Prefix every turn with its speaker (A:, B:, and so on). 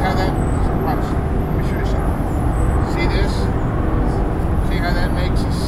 A: how that, watch, let me show you something. See this? See how that makes a